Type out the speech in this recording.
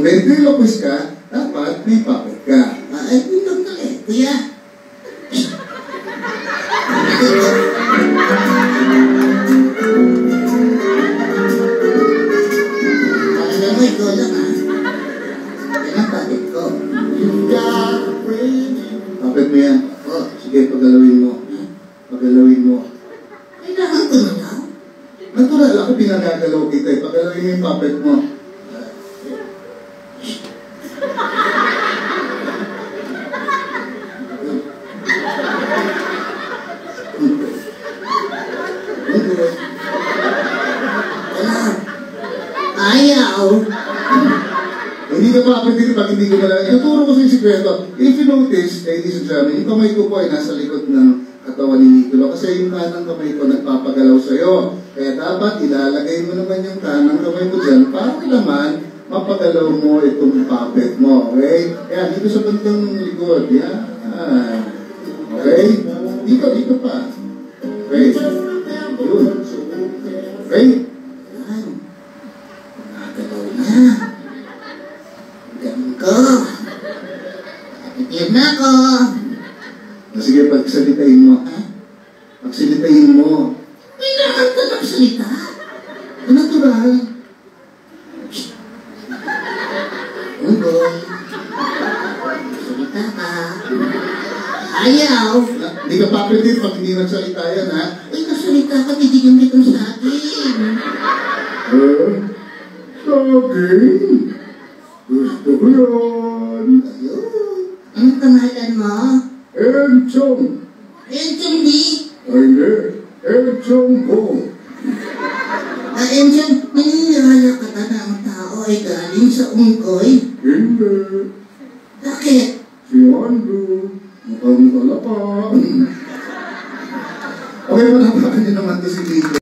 ventriloquist ka, dapat may puppet ka. Ay, ito ka eh, kuya. Pakinggan mo, ikaw lang ha. Yan ang puppet ko. Puppet mo yan. Sige, pagalawin mo. Pagalawin mo. Kailangan ko na daw. Natural, ako pinagagalaw kita eh. Pagalawin mo yung puppet mo. Ayaw. Hindi ka puppet dito pag hindi ko malaki. Ituturo ko sa yung sikreto. If you notice, ladies and gentlemen, yung kamay ko po ay nasa likod ng katawan ni Nicolo kasi yung kanang kamay ko nagpapagalaw sa'yo. Kaya dapat ilalagay mo naman yung kanang kamay mo dyan para naman mapagalaw mo itong puppet mo. Okay? Kaya dito sa bantang likod. Yan. Okay? Dito pa. Okay? Yun. Okay? Yan. Nakagalaw na. Ganun ko. Nakitid na ako. Sige, pagsalitain mo. Ha? Pagsalitain mo. Kailangan ko magsalita. Natural. Unggoy. Salita ka. Ayaw. Hindi ka puppet dito pag hindi nagsalita yan, ha? Ay, nasalita ka, titigyan kitang sa akin. Saging? Gusto ko yan. Ayun. Anong pangalan mo? Enchong. Enchong di. Ay, hindi. Enchong ko. Enchong, naniniwala ka ba na ang tao ay galing sa unggoy? Hindi. Bakit? Si Andrew. Mukhang talapa. Okay, wala pa niyo naman to si Lito.